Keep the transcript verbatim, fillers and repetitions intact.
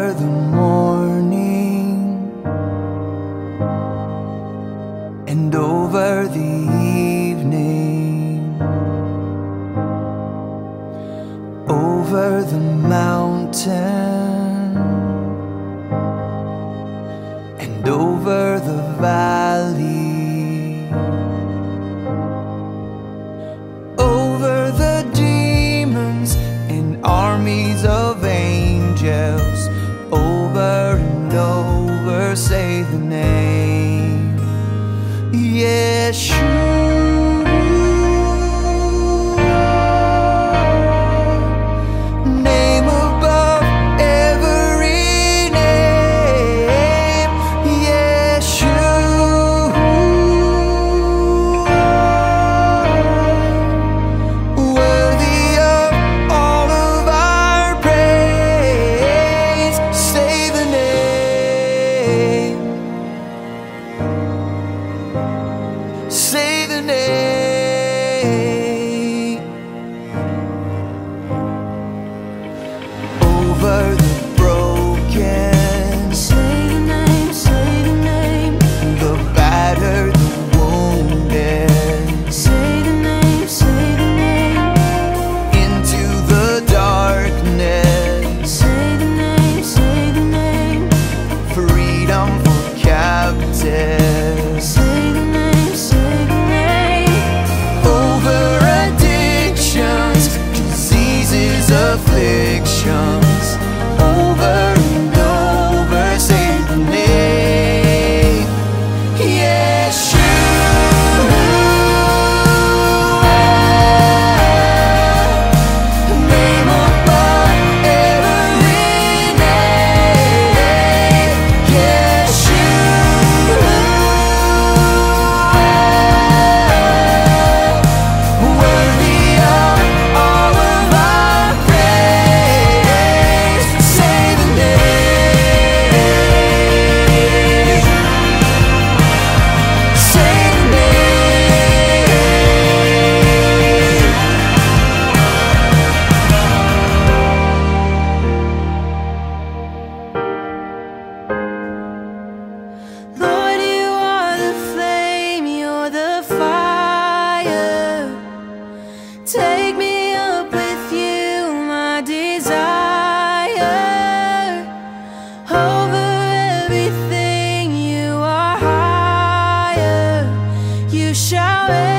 over the morning and over the evening, over the mountain and over the valley, over the demons and armies of angels, over and over, say the name, YESHUA. Say the name. Over the broken, Say the name, say the name. the battered, the wounded, Say the name, say the name. into the darkness, Say the name, say the name. freedom for captives. Say the name, say the name. Over addictions, diseases, afflictions, over and over, say the name, YESHUA. Name above every name, YESHUA. Worthy of all of our praise, say the name, say the name. Lord, you are the flame, you're the fire. Take me up with you, my desire. Over everything, you are higher. You shall